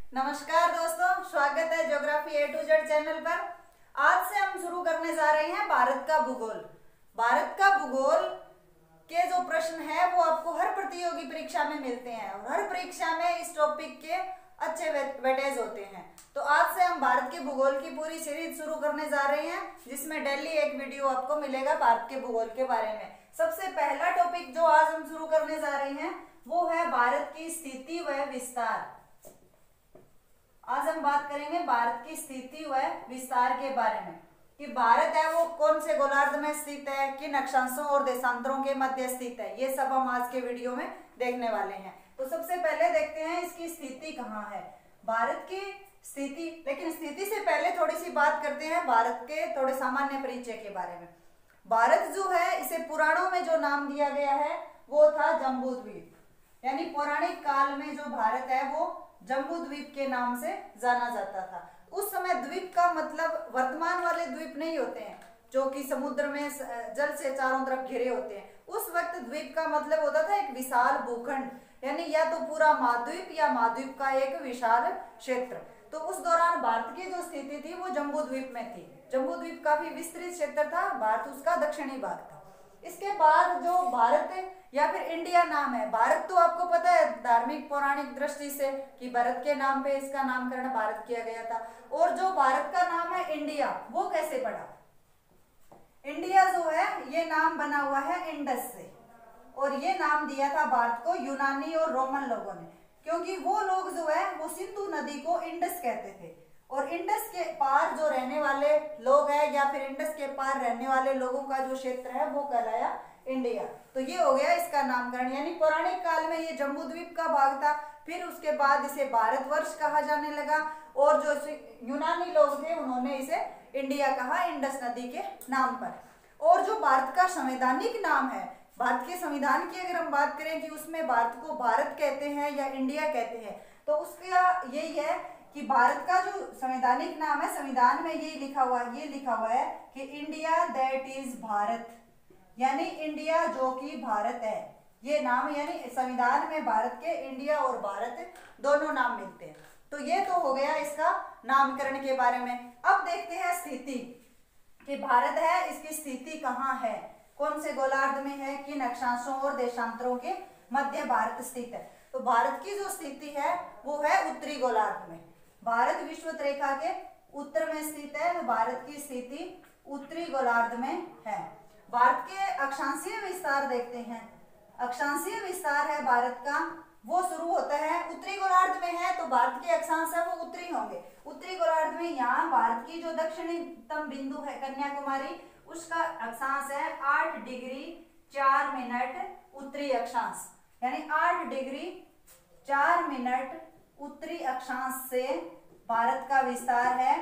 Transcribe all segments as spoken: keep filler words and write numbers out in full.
नमस्कार दोस्तों, स्वागत है geography A to Z channel पर। आज से हम शुरू करने जा रहे हैं भारत का भूगोल। भारत का भूगोल के जो प्रश्न है वो आपको हर प्रतियोगी परीक्षा में मिलते हैं और हर परीक्षा में इस टॉपिक के अच्छे वेटेज होते हैं। तो आज से हम भारत के भूगोल की पूरी सीरीज शुरू करने जा रहे हैं, जिसमें डेली एक वीडियो आपको मिलेगा भारत के भूगोल के बारे में। सबसे पहला टॉपिक जो आज हम शुरू करने जा रहे हैं वो है भारत की स्थिति व विस्तार। आज हम बात करेंगे भारत की स्थिति व विस्तार के बारे में कि भारत है वो कौन से गोलार्ध में स्थित है, किन अक्षांशों और देशांतरों के मध्य स्थित है, ये सब हम आज के वीडियो में देखने वाले हैं। तो सबसे पहले देखते हैं इसकी स्थिति कहाँ है, भारत की स्थिति। लेकिन स्थिति से पहले थोड़ी सी बात करते हैं भारत के थोड़े सामान्य परिचय के बारे में। भारत जो है इसे पुराणों में जो नाम दिया गया है वो था जम्बूद्वीप, यानी पौराणिक काल में जो भारत है वो जम्बूद्वीप के नाम से जाना जाता था। उस समय द्वीप का मतलब वर्तमान वाले द्वीप नहीं होते हैं जो कि समुद्र में जल से चारों तरफ घिरे होते हैं। उस वक्त द्वीप का मतलब होता था एक विशाल भूखंड, यानी या तो पूरा महाद्वीप या महाद्वीप का एक विशाल क्षेत्र। तो उस दौरान भारत की जो स्थिति थी वो जम्बूद्वीप में थी। जम्बूद्वीप काफी विस्तृत क्षेत्र था, भारत उसका दक्षिणी भाग था। इसके बाद जो भारत या फिर इंडिया नाम है, भारत तो आपको पता है धार्मिक पौराणिक दृष्टि से कि भारत के नाम पे इसका नामकरण भारत किया गया था। और जो भारत का नाम है इंडिया, वो कैसे पड़ा? इंडिया जो है ये नाम बना हुआ है इंडस से, और ये नाम दिया था भारत को यूनानी और रोमन लोगों ने, क्योंकि वो लोग जो है वो सिंधु नदी को इंडस कहते थे। और इंडस के पार जो रहने वाले लोग हैं या फिर इंडस के पार रहने वाले लोगों का जो क्षेत्र है वो कहलाया इंडिया। तो ये हो गया इसका नामकरण, यानी पौराणिक काल में ये जम्बूद्वीप का भाग था। फिर उसके बाद इसे भारतवर्ष कहा जाने लगा, और जो यूनानी लोग थे उन्होंने इसे इंडिया कहा इंडस नदी के नाम पर। और जो भारत का संवैधानिक नाम है, भारत के संविधान की अगर हम बात करें कि उसमें भारत को भारत कहते हैं या इंडिया कहते हैं, तो उसका यही है कि भारत का जो संवैधानिक नाम है, संविधान में यही लिखा हुआ ये लिखा हुआ है कि इंडिया दैट इज भारत, यानी इंडिया जो कि भारत है। ये नाम यानी संविधान में भारत के इंडिया और भारत दोनों नाम मिलते हैं। तो ये तो हो गया इसका नामकरण के बारे में। अब देखते हैं स्थिति कि भारत है इसकी स्थिति कहाँ है, कौन से गोलार्ध में है, किन अक्षांशों और देशांतरों के मध्य भारत स्थित है। तो भारत की जो स्थिति है वो है उत्तरी गोलार्ध में। भारत विषुवत रेखा के उत्तर में स्थित है, तो भारत की स्थिति उत्तरी गोलार्ध में है। भारत के अक्षांशीय विस्तार देखते हैं। अक्षांशीय विस्तार है भारत का, वो शुरू होता है उत्तरी गोलार्ध में है, तो भारत के अक्षांश है वो उत्तरी होंगे। उत्तरी गोलार्ध में यहाँ भारत की जो दक्षिणतम बिंदु है कन्याकुमारी, उसका अक्षांश है आठ डिग्री चार मिनट उत्तरी अक्षांश, यानी आठ डिग्री चार मिनट उत्तरी अक्षांश से भारत का विस्तार है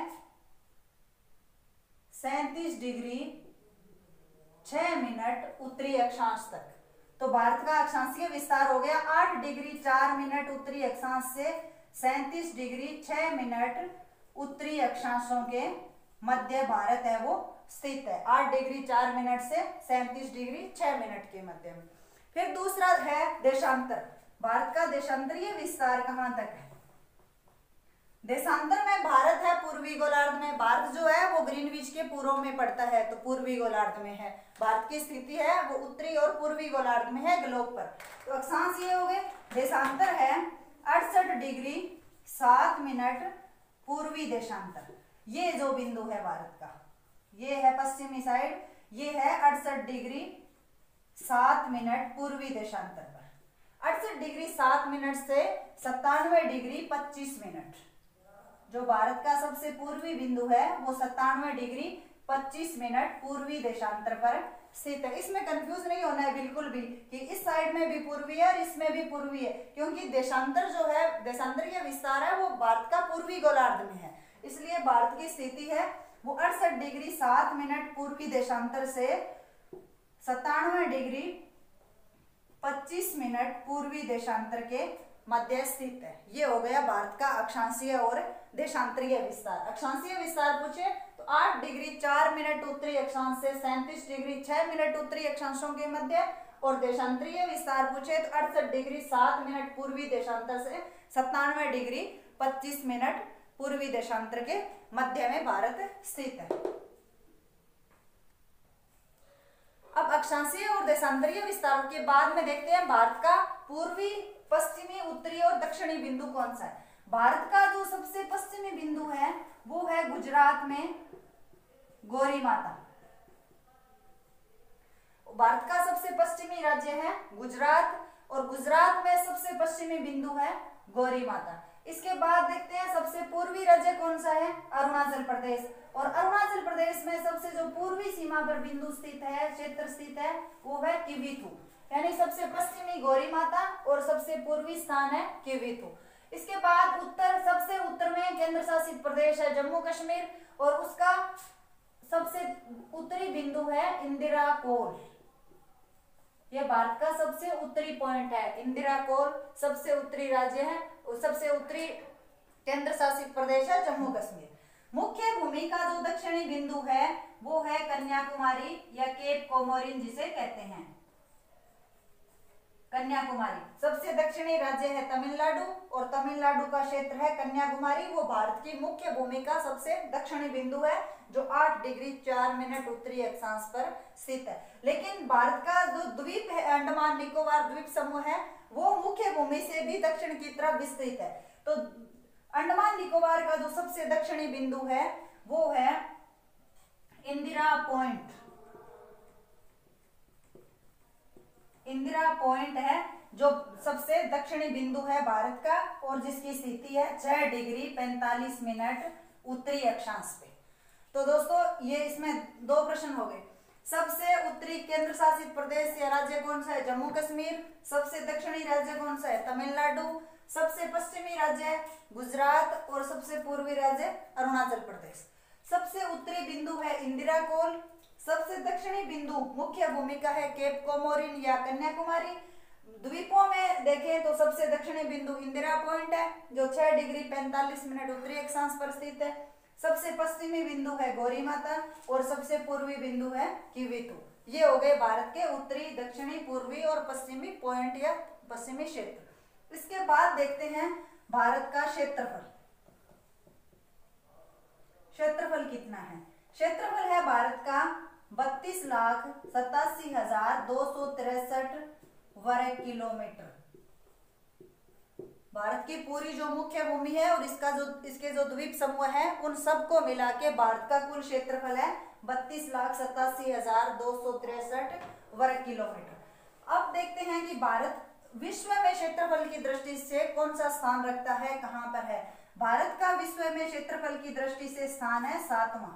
सैंतीस डिग्री छह मिनट उत्तरी अक्षांश तक। तो भारत का अक्षांशीय विस्तार हो गया आठ डिग्री चार मिनट उत्तरी अक्षांश से सैंतीस डिग्री छह मिनट उत्तरी अक्षांशों के मध्य भारत है वो स्थित है। आठ डिग्री चार मिनट से सैंतीस डिग्री छह मिनट के मध्य में। फिर दूसरा है देशांतर। भारत का देशांतरीय विस्तार कहां तक है? देशांतर में भारत है पूर्वी गोलार्ध में। भारत जो है वो ग्रीनविच के पूर्व में पड़ता है, तो पूर्वी गोलार्ध में है। भारत की स्थिति है वो उत्तरी और पूर्वी गोलार्ध में है ग्लोब पर। तो अक्षांश ये हो गए। देशांतर है अड़सठ डिग्री सात मिनट पूर्वी देशांतर। ये जो बिंदु है भारत का, ये है पश्चिमी साइड, ये है अड़सठ डिग्री सात मिनट पूर्वी देशांतर पर। अड़सठ डिग्री सात मिनट से सत्तानवे डिग्री पच्चीस मिनट, जो भारत का सबसे पूर्वी बिंदु है वो सत्तानवे डिग्री पच्चीस मिनट पूर्वी देशांतर पर स्थित है। इसमें कंफ्यूज नहीं होना है बिल्कुल भी कि इस साइड में भी पूर्वी है और इसमें भी पूर्वी है, क्योंकि देशांतर जो है देशांतरीय विस्तार है वो भारत का पूर्वी गोलार्ध में है। इसलिए भारत की स्थिति है वो अड़सठ डिग्री सात मिनट पूर्वी देशांतर से सत्तानवे डिग्री पच्चीस मिनट पूर्वी देशांतर के मध्य स्थित है। ये हो गया भारत का अक्षांशीय और देशांतरीय विस्तार। अक्षांशीय विस्तार पूछे तो आठ डिग्री चार मिनट उत्तरी अक्षांश से सैंतीस डिग्री छह मिनट उत्तरी अक्षांशों के मध्य, और देशांतरीय विस्तार पूछे तो अड़सठ डिग्री सात मिनट पूर्वी देशांतर से सत्तानवे डिग्री पच्चीस मिनट पूर्वी देशांतर के मध्य में भारत स्थित है। अब अक्षांशीय और देशांतरीय विस्तारों के बाद में देखते हैं भारत का पूर्वी, पश्चिमी, उत्तरी और दक्षिणी बिंदु कौन सा है। भारत का जो सबसे पश्चिमी बिंदु है वो है गुजरात में गौरी माता। भारत का सबसे पश्चिमी राज्य है गुजरात और गुजरात में सबसे पश्चिमी बिंदु है गौरी माता। इसके बाद देखते हैं सबसे पूर्वी राज्य कौन सा है, अरुणाचल प्रदेश। और अरुणाचल प्रदेश में सबसे जो पूर्वी सीमा पर बिंदु स्थित है, क्षेत्र स्थित है, वो है किविथु। यानी सबसे पश्चिमी गौरी माता और सबसे पूर्वी स्थान है किविथु। इसके बाद उत्तर, सबसे उत्तर में केंद्र शासित प्रदेश है जम्मू कश्मीर और उसका सबसे उत्तरी बिंदु है इंदिरा कोल। यह भारत का सबसे उत्तरी पॉइंट है, इंदिरा कोल सबसे उत्तरी राज्य है और सबसे उत्तरी केंद्र शासित प्रदेश है जम्मू कश्मीर। मुख्य भूमि का जो दक्षिणी बिंदु है वो है कन्याकुमारी या केप कोमोरिन जिसे कहते हैं, कन्याकुमारी। सबसे दक्षिणी राज्य है तमिलनाडु और तमिलनाडु का क्षेत्र है कन्याकुमारी। वो भारत की मुख्य भूमि का सबसे दक्षिणी बिंदु है जो आठ डिग्री चार मिनट उत्तरी अक्षांश पर स्थित है। लेकिन भारत का जो द्वीप है, अंडमान निकोबार द्वीप समूह है, वो मुख्य भूमि से भी दक्षिण की तरफ विस्तृत है। तो अंडमान निकोबार का जो सबसे दक्षिणी बिंदु है वो है इंदिरा पॉइंट। इंदिरा पॉइंट है जो सबसे दक्षिणी बिंदु है भारत का और जिसकी स्थिति है छह डिग्री पैंतालीस मिनट उत्तरी अक्षांश पे। तो दोस्तों ये इसमें दो प्रश्न हो गए। सबसे उत्तरी केंद्र शासित प्रदेश या राज्य कौन सा है, जम्मू कश्मीर। सबसे दक्षिणी राज्य कौन सा है, तमिलनाडु। सबसे पश्चिमी राज्य है गुजरात और सबसे पूर्वी राज्य अरुणाचल प्रदेश। सबसे उत्तरी बिंदु है इंदिरा कोल। सबसे दक्षिणी बिंदु मुख्य भूमिका है केप कोमोरिन या कन्याकुमारी। द्वीपों में देखें तो सबसे दक्षिणी बिंदु इंदिरा पॉइंट है जो छह डिग्री पैंतालीस मिनट उत्तरी अक्षांश पर स्थित है। सबसे पश्चिमी बिंदु है गौरी माता और सबसे पूर्वी बिंदु है किविथु। ये हो गए भारत के उत्तरी, दक्षिणी, पूर्वी और पश्चिमी पॉइंट या पश्चिमी क्षेत्र। इसके बाद देखते हैं भारत का क्षेत्रफल। क्षेत्रफल कितना है? क्षेत्रफल है भारत का बत्तीस लाख सतासी हजार दो सौ तिरसठ वर्ग किलोमीटर। भारत की पूरी जो मुख्य भूमि है और इसका जो इसके जो द्वीप समूह है उन सबको मिला के भारत का कुल क्षेत्रफल है बत्तीस लाख सतासी हजार दो सौ तिरसठ वर्ग किलोमीटर। अब देखते हैं कि भारत विश्व में क्षेत्रफल की दृष्टि से कौन सा स्थान रखता है, कहां पर है। भारत का विश्व में क्षेत्रफल की दृष्टि से स्थान है सातवां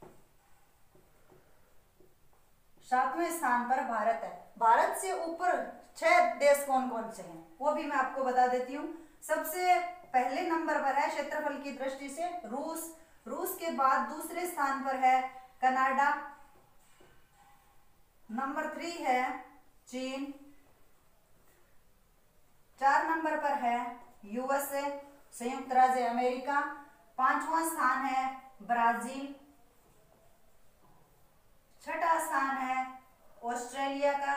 सातवें स्थान पर भारत है। भारत से ऊपर छह देश कौन कौन से हैं वो भी मैं आपको बता देती हूँ। सबसे पहले नंबर पर है क्षेत्रफल की दृष्टि से रूस। रूस के बाद दूसरे स्थान पर है कनाडा। नंबर थ्री है चीन। चार नंबर पर है यूएसए, संयुक्त राज्य अमेरिका। पांचवा स्थान है ब्राजील। छठा स्थान है ऑस्ट्रेलिया का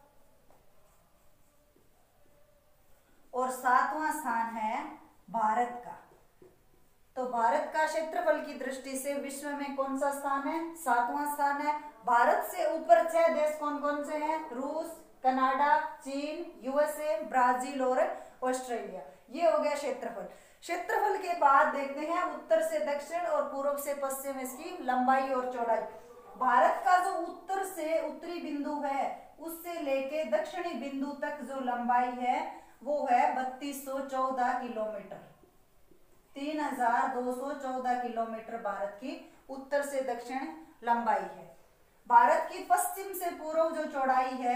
और सातवां स्थान है भारत का। तो भारत का क्षेत्रफल की दृष्टि से विश्व में कौन सा स्थान है? सातवां स्थान है। भारत से ऊपर छह देश कौन कौन से हैं? रूस, कनाडा, चीन, यूएसए, ब्राजील और ऑस्ट्रेलिया। ये हो गया क्षेत्रफल। क्षेत्रफल के बाद देखते हैं उत्तर से दक्षिण और पूर्व से पश्चिम इसकी लंबाई और चौड़ाई। भारत का जो उत्तर से उत्तरी बिंदु है उससे लेके दक्षिणी बिंदु तक जो लंबाई है वो है बत्तीस सौ चौदह किलोमीटर। तीन हजार दो सौ चौदह किलोमीटर भारत की उत्तर से दक्षिण लंबाई है। भारत की पश्चिम से पूर्व जो चौड़ाई है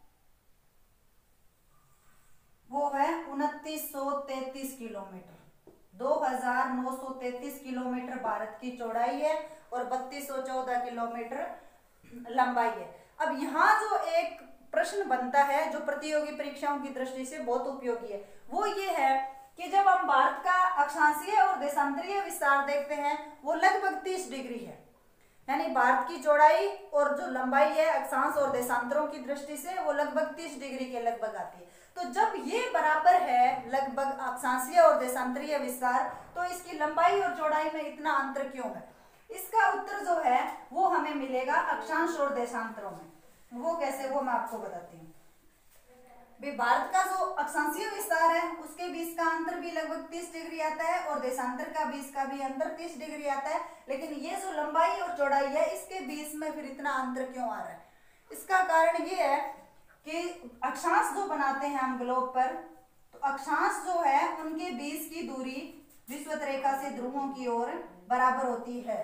वो है उनतीस सौ तैतीस किलोमीटर। दो हजार नौ सौ तैतीस किलोमीटर भारत की चौड़ाई है और बत्तीस सौ चौदह किलोमीटर लंबाई है। अब यहाँ जो एक प्रश्न बनता है जो प्रतियोगी परीक्षाओं की दृष्टि से बहुत उपयोगी है वो ये है कि जब हम भारत का अक्षांशीय और देशांतरीय विस्तार देखते हैं वो लगभग तीस डिग्री है। यानी भारत की चौड़ाई और जो लंबाई है अक्षांश और देशांतरों की दृष्टि से वो लगभग तीस डिग्री के लगभग आती है। तो जब ये बराबर है लगभग अक्षांशीय और देशांतरीय विस्तार, तो इसकी लंबाई और चौड़ाई में इतना अंतर क्यों है? इसका उत्तर जो है वो हमें मिलेगा अक्षांश और देशांतरों में। वो कैसे, वो मैं आपको बताती हूँ। भारत का जो अक्षांशीय विस्तार है उसके बीच का अंतर भी लगभग तीस डिग्री आता है और देशांतर का बीच का भी अंतर तीस डिग्री आता है, लेकिन ये जो लंबाई और चौड़ाई है इसके बीच में फिर इतना अंतर क्यों आ रहा है? इसका कारण ये है कि अक्षांश जो बनाते हैं हम ग्लोब पर, तो अक्षांश जो है उनके बीच की दूरी विषुवत रेखा से ध्रुवों की ओर बराबर होती है,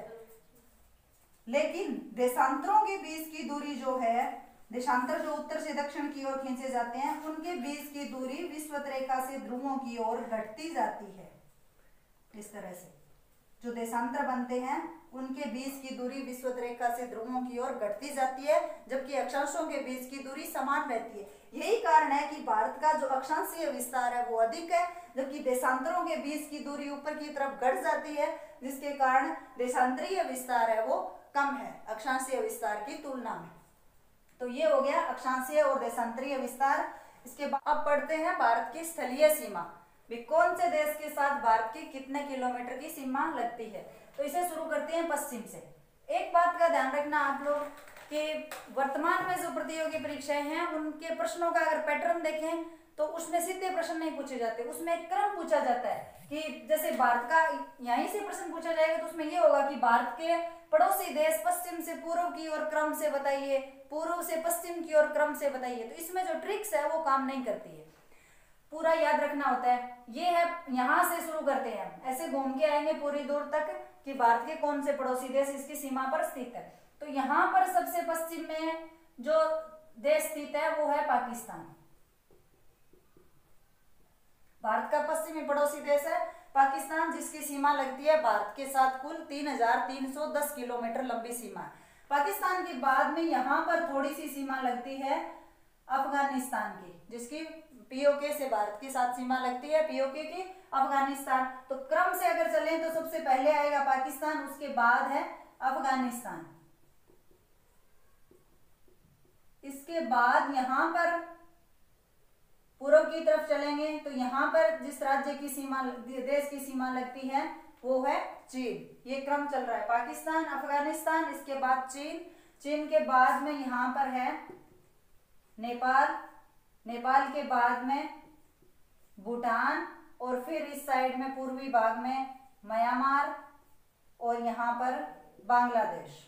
लेकिन देशांतरों के बीच की दूरी जो है, देशांतर जो उत्तर से दक्षिण की ओर खींचे जाते हैं, उनके बीच की दूरी विषुवत रेखा से ध्रुवों की ओर घटती जाती है। इस तरह से जो देशांतर बनते हैं उनके बीच की दूरी विषुवत रेखा से ध्रुवों की ओर घटती जाती है, जबकि अक्षांशों के बीच की दूरी समान रहती है। यही कारण है कि भारत का जो अक्षांशीय विस्तार है वो अधिक है, जबकि देशांतरों के बीच की दूरी ऊपर की तरफ घट जाती है, जिसके कारण देशांतरीय विस्तार है वो कम है अक्षांशीय विस्तार की तुलना में। तो ये हो गया अक्षांशीय और देशांतरीय विस्तार। इसके बाद अब पढ़ते हैं भारत की स्थलीय सीमा। भी कौन से देश के साथ भारत की कितने किलोमीटर की सीमा लगती है? तो इसे शुरू करते हैं पश्चिम से। एक बात का ध्यान रखना आप लोग कि वर्तमान में जो प्रतियोगी परीक्षाएं हैं उनके प्रश्नों का अगर पैटर्न देखें तो उसमें सीधे प्रश्न नहीं पूछे जाते, उसमें एक क्रम पूछा जाता है कि जैसे भारत का यहीं से प्रश्न पूछा जाएगा तो उसमें ये होगा कि भारत के पड़ोसी देश पश्चिम से पूर्व की ओर क्रम से बताइए, पूर्व से पश्चिम की ओर क्रम से बताइए। तो इसमें जो ट्रिक्स है वो काम नहीं करती है, पूरा याद रखना होता है। ये है, यहाँ से शुरू करते हैं, ऐसे घूम के आएंगे पूरी दूर तक कि भारत के कौन से पड़ोसी देश इसकी सीमा पर स्थित है। तो यहाँ पर सबसे पश्चिम में जो देश स्थित है वो है पाकिस्तान। भारत का पश्चिमी पड़ोसी देश है पाकिस्तान, जिसकी सीमा लगती है भारत के साथ कुल तीन हजार तीन सौ दस किलोमीटर लंबी सीमा है। पाकिस्तान के बाद में यहाँ पर थोड़ी सी सीमा लगती है अफगानिस्तान की, जिसकी पीओके से भारत के साथ सीमा लगती है, पीओके की अफगानिस्तान। तो क्रम से अगर चलें तो सबसे पहले आएगा पाकिस्तान, उसके बाद है अफगानिस्तान, इसके बाद यहाँ पर पूर्व की तरफ चलेंगे तो यहाँ पर जिस राज्य की सीमा, देश की सीमा लगती है वो है चीन। ये क्रम चल रहा है, पाकिस्तान, अफगानिस्तान, इसके बाद चीन, चीन के बाद में यहाँ पर है नेपाल, नेपाल के बाद में भूटान, और फिर इस साइड में पूर्वी भाग में म्यांमार, और यहाँ पर बांग्लादेश।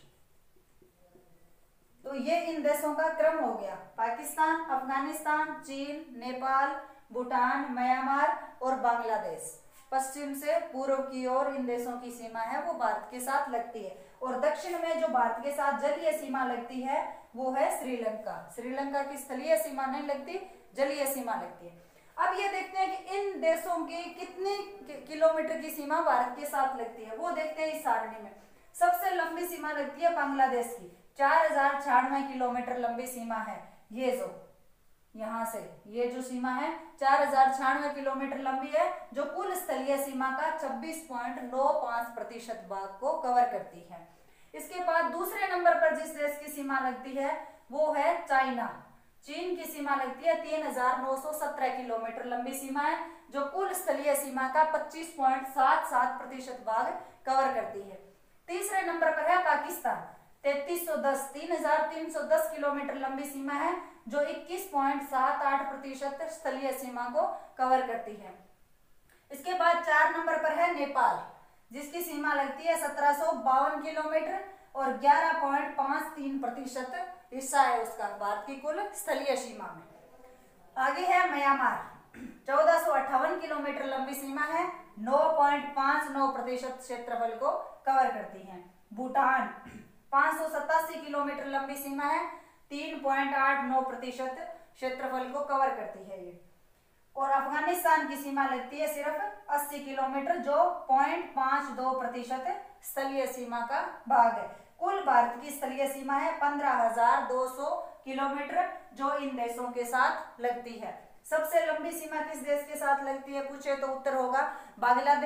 तो ये इन देशों का क्रम हो गया, पाकिस्तान, अफगानिस्तान, चीन, नेपाल, भूटान, म्यांमार और बांग्लादेश। पश्चिम से पूर्व की ओर इन देशों की सीमा है वो भारत के साथ लगती है, और दक्षिण में जो भारत के साथ जलीय सीमा लगती है वो है श्रीलंका। श्रीलंका की स्थलीय सीमा नहीं लगती, जलीय सीमा लगती है। अब ये देखते हैं कि इन देशों की कितने किलोमीटर की सीमा भारत के साथ लगती है, वो देखते हैं इस सारणी में। सबसे लंबी सीमा लगती है बांग्लादेश की, चार हजार छियानवे किलोमीटर लंबी सीमा है। ये जो यहाँ से ये जो सीमा है चार हजार छियानवे किलोमीटर लंबी है, जो कुल स्थलीय सीमा का छब्बीस पॉइंट नौ पाँच प्रतिशत भाग को कवर करती है। इसके बाद दूसरे नंबर पर जिस देश की सीमा लगती है वो है चाइना। चीन की सीमा लगती है तीन हजार नौ सौ सत्रह किलोमीटर लंबी सीमा है, जो कुल स्थलीय सीमा का पच्चीस पॉइंट सात सात प्रतिशत भाग कवर करती है। तीसरे नंबर पर है पाकिस्तान, तैतीस सौ दस तीन हजार तीन सौ दस किलोमीटर लंबी सीमा है, जो इक्कीस पॉइंट सात आठ प्रतिशत स्थलीय सीमा को कवर करती है। इसके बाद चार नंबर पर है नेपाल, जिसकी सीमा लगती है सत्रह सौ बावन किलोमीटर और ग्यारह पॉइंट पाँच तीन प्रतिशत हिस्सा है उसका भारत की कुल स्थलीय सीमा में। आगे है म्यांमार, चौदह सौ अट्ठावन किलोमीटर लंबी सीमा है, नौ पॉइंट पाँच नौ प्रतिशत क्षेत्रफल को कवर करती है। भूटान पाँच सौ सतासी किलोमीटर लंबी सीमा है, तीन पॉइंट आठ नौ प्रतिशत क्षेत्रफल को कवर करती है ये। और अफगानिस्तान की सीमा लगती है सिर्फ अस्सी किलोमीटर, जो पॉइंट पाँच दो प्रतिशत स्थलीय सीमा का भाग है। कुल भारत की स्थलीय सीमा है पंद्रह हजार दो सौ किलोमीटर, जो इन देशों के साथ लगती है। सबसे लंबी सीमा किस देश के साथ लगती है पूछे तो उत्तर होगा बांग्लादेश,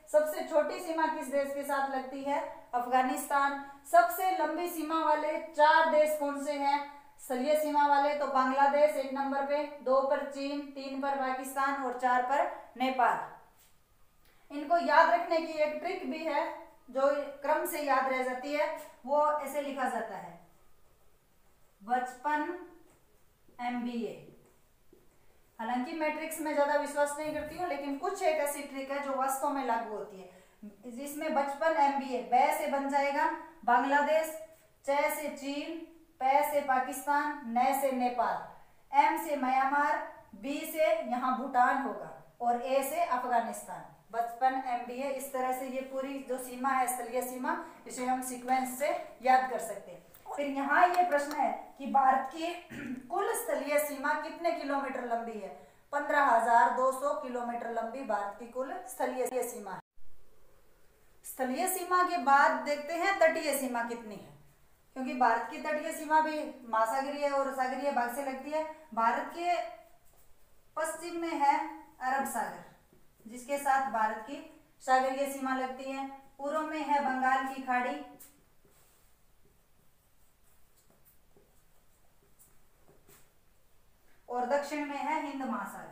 सबसे छोटी सीमा किस देश के साथ लगती है? अफगानिस्तान। सबसे लंबी सीमा वाले चार देश कौन से हैं? स्थलीय सीमा वाले तो बांग्लादेश एक नंबर पे, दो पर चीन, तीन पर पाकिस्तान और चार पर नेपाल। इनको याद रखने की एक ट्रिक भी है जो क्रम से याद रह जाती है, वो ऐसे लिखा जाता है बचपन एमबीए। हालांकि मैट्रिक्स में ज्यादा विश्वास नहीं करती हूँ, लेकिन कुछ एक ऐसी ट्रिक है जो वास्तव में लागू होती है। जिसमें बचपन एमबीए, बै से बन जाएगा बांग्लादेश, च से चीन, पै से पाकिस्तान, नै से नेपाल, एम से म्यांमार, बी से यहाँ भूटान होगा और ए से अफगानिस्तान। बचपन एमबीए, इस तरह से ये पूरी जो सीमा है स्थलीय सीमा, इसे हम सीक्वेंस से याद कर सकते हैं। फिर यहाँ ये प्रश्न है कि भारत की कुल स्थलीय सीमा कितने किलोमीटर लंबी है? पंद्रह हजार दो सौ किलोमीटर लंबी भारत की कुल स्थलीय सीमा है। स्थलीय सीमा के बाद देखते हैं तटीय सीमा कितनी है, क्योंकि भारत की तटीय सीमा भी महासागरीय और सागरीय भाग से लगती है। भारत के पश्चिम में है अरब सागर, जिसके साथ भारत की सागरीय सीमा लगती है। पूर्व में है बंगाल की खाड़ी, और दक्षिण में है हिंद महासागर।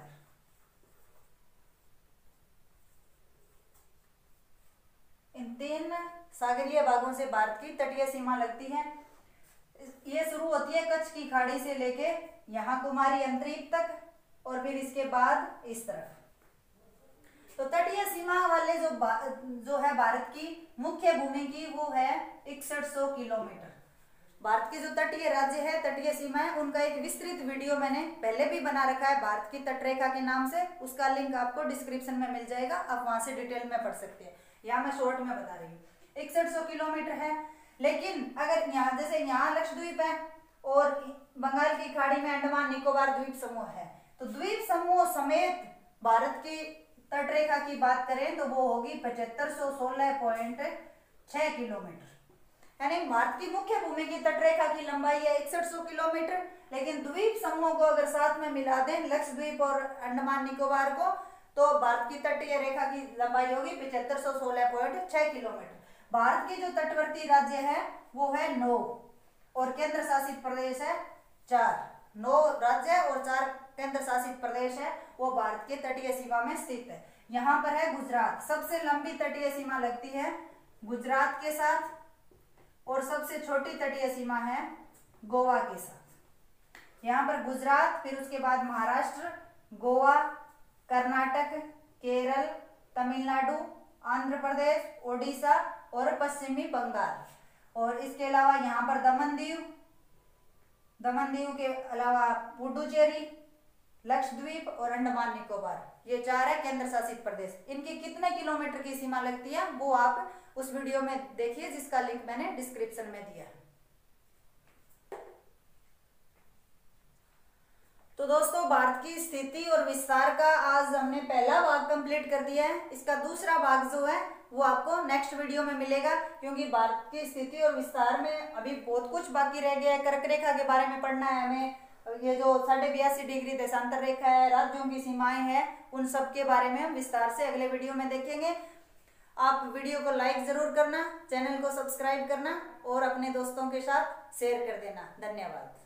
इन तीन सागरीय भागों से भारत की तटीय सीमा लगती है। ये शुरू होती है कच्छ की खाड़ी से लेके यहाँ कुमारी अंतरीप तक, और फिर इसके बाद इस तरफ। तो तटीय सीमा वाले जो जो है भारत की मुख्य भूमि की, वो है इकसठ सौ किलोमीटर। भारत के जो तटीय राज्य है, तटीय सीमा है, उनका एक विस्तृत वीडियो मैंने पहले भी बना रखा है भारत की तटरेखा के नाम से। उसका लिंक आपको डिस्क्रिप्शन में मिल जाएगा, आप वहां से डिटेल में पढ़ सकते हैं। यहाँ मैं शॉर्ट में बता रही हूँ। इकसठ सौ किलोमीटर है, लेकिन अगर यहाँ जैसे यहाँ लक्षद्वीप है और बंगाल की खाड़ी में अंडमान निकोबार द्वीप समूह है, तो द्वीप समूह समेत भारत की तटरेखा की बात करें तो वो होगी पचहत्तर सौ सोलह पॉइंट छह किलोमीटर। यानी भारत की मुख्य भूमि की तटरेखा की लंबाई है इकसठ सौ किलोमीटर, लेकिन द्वीप समूह को अगर साथ में मिला दें, लक्षद्वीप और अंडमान निकोबार को, तो भारत की तटीय रेखा की लंबाई होगी पचहत्तर सौ सोलह पॉइंट छह किलोमीटर। भारत के जो तटवर्ती राज्य है वो है नौ, और केंद्र शासित प्रदेश है चार। नौ राज्य और चार केंद्र शासित प्रदेश है, वो भारत के तटीय सीमा में स्थित है। यहाँ पर है गुजरात, सबसे लंबी तटीय सीमा लगती है गुजरात के साथ, और सबसे छोटी तटीय सीमा है गोवा के साथ। यहाँ पर गुजरात, फिर उसके बाद महाराष्ट्र, गोवा, कर्नाटक, केरल, तमिलनाडु, आंध्र प्रदेश, ओडिशा और पश्चिमी बंगाल। और इसके अलावा यहाँ पर दमन दीव, दमन दीव के अलावा पुडुचेरी, लक्षद्वीप और अंडमान निकोबार, ये चार है केंद्र शासित प्रदेश। इनकी कितने किलोमीटर की सीमा लगती है वो आप उस वीडियो में देखिए, जिसका लिंक मैंने डिस्क्रिप्शन में दिया है। तो दोस्तों, भारत की स्थिति और विस्तार का आज हमने पहला भाग कंप्लीट कर दिया है। इसका दूसरा भाग जो है वो आपको नेक्स्ट वीडियो में मिलेगा, क्योंकि भारत की स्थिति और विस्तार में अभी बहुत कुछ बाकी रह गया है। कर्क रेखा के बारे में पढ़ना है हमें, ये जो साढ़े बयासी डिग्री देशांतर रेखा है, राज्यों की सीमाएं हैं, उन सब के बारे में हम विस्तार से अगले वीडियो में देखेंगे। आप वीडियो को लाइक जरूर करना, चैनल को सब्सक्राइब करना और अपने दोस्तों के साथ शेयर कर देना। धन्यवाद।